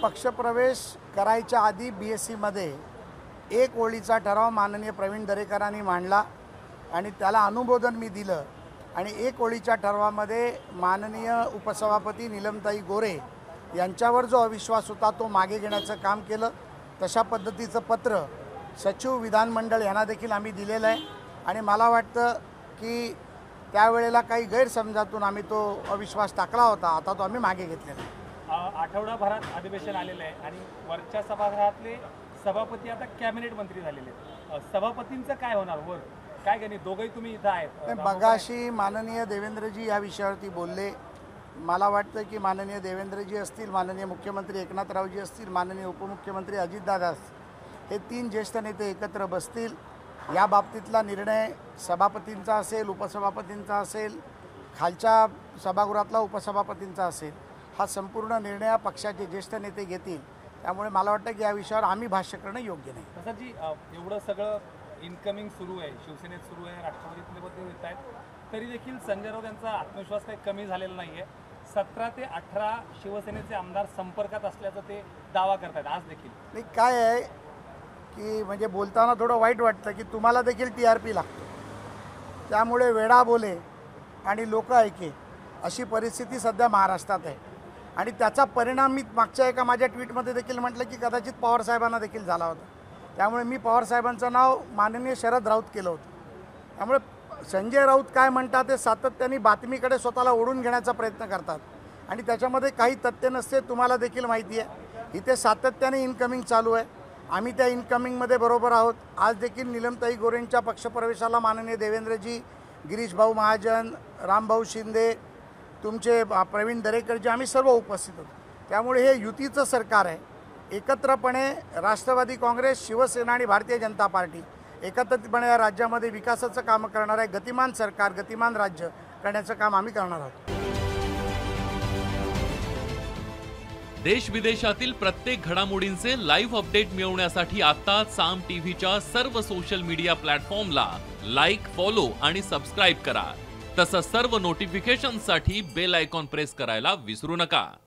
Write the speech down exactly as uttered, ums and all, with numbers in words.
पक्षप्रवेश करायच्या आधी बी एस सीमध्ये एक ओळीचा ठराव माननीय प्रवीण दरेकरांनी मांडला आणि त्याला अनुमोदन मी दिलं आणि एक ओळीच्या ठरावामध्ये माननीय उपसभापती नीलमताई गोरे यांच्यावर जो अविश्वास होता तो मागे घेण्याचं काम केलं। तशा पद्धतीचं पत्र सचिव विधानमंडळ यांना देखील आम्ही दिलेलं आहे आणि मला वाटतं की त्यावेळेला काही गैरसमजातून आम्ही तो अविश्वास टाकला होता, आता तो आम्ही मागे घेतलेला आहे। आठवडाभरात अधिवेशन आलेलं आहे आणि वरच्या सभागृहातले सभापती आता कॅबिनेट मंत्री झालेले आहेत। सभापतींचं काय होणार वर काय गणित दोघंही तुम्ही इथं आहेत। मगाशी माननीय देवेंद्रजी या विषयावरती बोलले। मला वाटतं की माननीय देवेंद्रजी असतील, माननीय मुख्यमंत्री एकनाथरावजी असतील, माननीय उपमुख्यमंत्री अजितदादा हे तीन ज्येष्ठ नेते एकत्र बसतील। या बाबतीतला निर्णय सभापतींचा असेल, उपसभापतींचा असेल, खालच्या सभागृहातला उपसभापतींचा असेल, हा संपूर्ण निर्णय पक्षाचे ज्येष्ठ नेते घेतील। त्यामुळे मला वाटतं की या विषयावर आम्ही भाष्य करणं योग्य नाही। तसं जी एवढं सगळं इन्कमिंग सुरू आहे, शिवसेनेत सुरू आहे, राष्ट्रवादीतले बदल होत आहेत, तरी देखील संजय राऊत यांचा आत्मविश्वास काही कमी झालेला नाही आहे। सतरा ते अठरा शिवसेनेचे आमदार संपर्कात असल्याचं ते दावा करतात आज देखील। नाही काय आहे की म्हणजे बोलताना थोडं वाईट वाटतं की तुम्हाला देखील टी आर पी लागतो, त्यामुळे वेडा बोले आणि लोक ऐके अशी परिस्थिती सध्या महाराष्ट्रात आहे आणि त्याचा परिणाम मी मागच्या एका माझ्या ट्विटमध्ये देखील म्हटलं की कदाचित पवारसाहेबांना देखील झाला होता। त्यामुळे मी पवारसाहेबांचं नाव माननीय शरद राऊत केलं होतं। त्यामुळे संजय राऊत काय म्हणतात ते सातत्याने बातमीकडे स्वतःला ओढून घेण्याचा प्रयत्न करतात आणि त्याच्यामध्ये काही तथ्य नसते, तुम्हाला देखील माहिती आहे। इथे सातत्याने इनकमिंग चालू आहे, आम्ही त्या इनकमिंगमध्ये बरोबर आहोत। आज देखील नीलमताई गोरेंच्या पक्षप्रवेशाला माननीय देवेंद्रजी, गिरीश भाऊ महाजन, रामभाऊ शिंदे, तुमचे प्रवीण दरेकरजी आम्ही सर्व उपस्थित होतो। त्यामुळे हे युतीचं सरकार आहे। एकत्रपणे राष्ट्रवादी काँग्रेस, शिवसेना आणि भारतीय जनता पार्टी एकत्रितपणे या राज्यामध्ये विकासाचं काम करणार आहे। गतिमान सरकार, गतिमान राज्य करण्याचं काम आम्ही करणार आहोत। देश विदेशातील प्रत्येक घडामोडींचे लाईव्ह अपडेट मिळवण्यासाठी आता साम टीव्हीच्या सर्व सोशल मीडिया प्लॅटफॉर्मला लाईक, फॉलो आणि सबस्क्राईब करा। तसंच सर्व नोटिफिकेशनसाठी बेल आयकॉन प्रेस करायला विसरू नका।